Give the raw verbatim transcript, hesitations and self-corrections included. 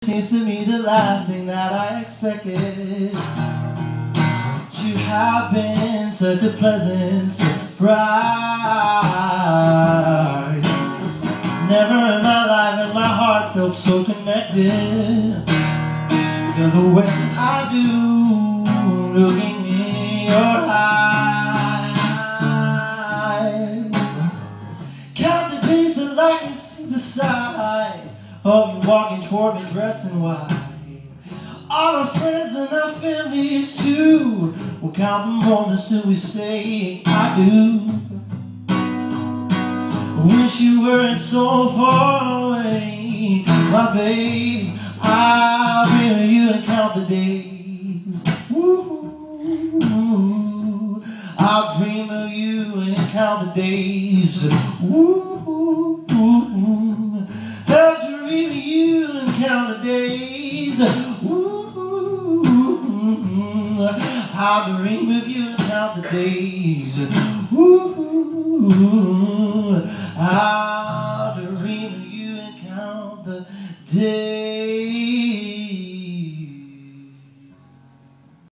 Seems to me the last thing that I expected. But you have been such a pleasant surprise. Never in my life has my heart felt so connected. Feel the way I do looking in your eyes. Count the days till I can see the side of you walking toward me dressed in white. All our friends and our families too will count the moments till we say I do. Wish you weren't so far away, my baby. I'll dream of you and count the days. Ooh, I'll dream of you and count the days. Ooh, I'll dream of you and count the days. Ooh, I'll dream of you and count the days. Ooh, I'll dream of you and count the days.